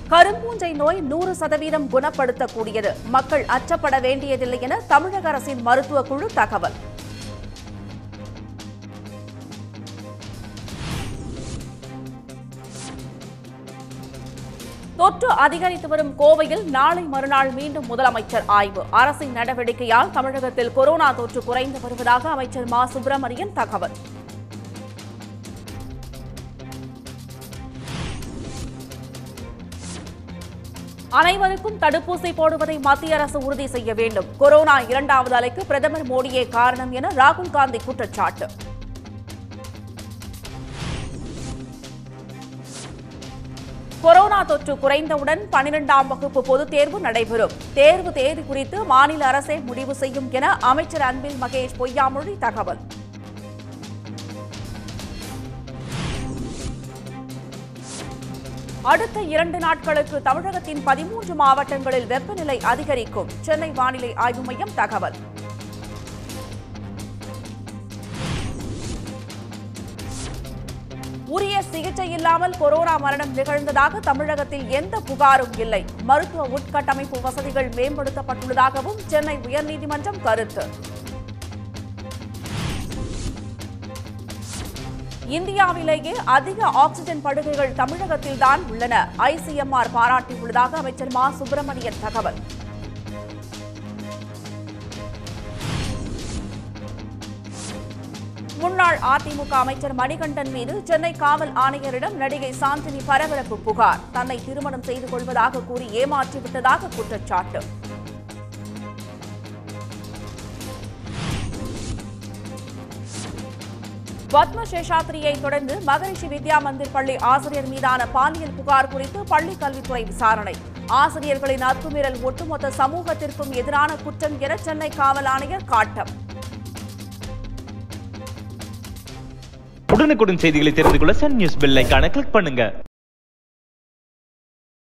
கரும்பூஞ்சை நோய் 100% குணப்படுத்தக்கூடியது. மக்கள் அச்சப்பட வேண்டியதில்லை என தமிழக அரசின் மருத்துவ குழு தகவல். தொற்று அதிகரித்து வரும் கோவையில் நாளை மறுநாள் மீண்டும் முதலமைச்சர் ஆய்வு. அரசின் நடவடிக்கையால் தமிழகத்தில் கொரோனா தொற்று குறைந்து வருவதாக அமைச்சர் மா. சுப்பிரமணியன் தகவல். அனைவருக்கும் தடுப்பூசி போடுவதை மத்திய அரசு உறுதி செய்ய வேண்டும். கொரோனா 2வது அலைக்கு பிரதமர் மோடியே காரணம் என ராகுல் காந்தி குற்றச்சாட்டு. கொரோனா தொற்று குறைந்தவுடன் 12ஆம் வகுப்பு பொதுத் தேர்வு நடைபெறும். தேர்வு தேதி குறித்து மாநில அரசே முடிவு செய்யும் என அமைச்சர் அன்பில் மகேஷ் பொய்யாமொழி தகவல். அடுத்த 2 நாட்களுக்கு தமிழகத்தின் 13 மாவட்டங்களில் வெப்பநிலை அதிகரிக்கும். சென்னை வானிலை ஆய்வு மையம் தகவல். உரிய சிகிச்சை இல்லாமல் கொரோனா மரணம் நிகழ்ந்ததாக தமிழகத்தில் எந்த புகாரும் இல்லை. மருத்துவ உட்கட்டமைப்பு வசதிகள் மேம்படுத்தப்பட்டுள்ளதாகவும் சென்னை உயர்நீதிமன்றம் கருத்து. இந்தியாவிலேயே அதிக ஆக்ஸிஜன் படுகைகள் தமிழகத்தில்தான் உள்ளன. ஐசிஎம்ஆர் பாராட்டியுள்ளதாக அமைச்சர் மா. சுப்பிரமணியன் தகவல். முன்னாள் அதிமுக அமைச்சர் மணிகண்டன் மீது சென்னை காவல் ஆணையரிடம் நடிகை சாந்தினி பரபரப்பு புகார். தன்னை திருமணம் செய்து கொள்வதாக கூறி ஏமாற்றிவிட்டதாக குற்றச்சாட்டு. பத்ம சேஷாத்ரியை தொடர்ந்து மகரிஷி வித்யா மந்திர் பள்ளி ஆசிரியர் மீதான பாலியல் புகார் குறித்து பள்ளிக் கல்வித்துறை விசாரணை. ஆசிரியர்களின் அத்துமீறல் ஒட்டுமொத்த சமூகத்திற்கும் எதிரான குற்றம் என சென்னை காவல் ஆணையர் காட்டம். உடனுக்குடன் செய்திகளை தெரிந்து கொள்ள சன் நியூஸ் பெல் ஐகானை கிளிக் பண்ணுங்க.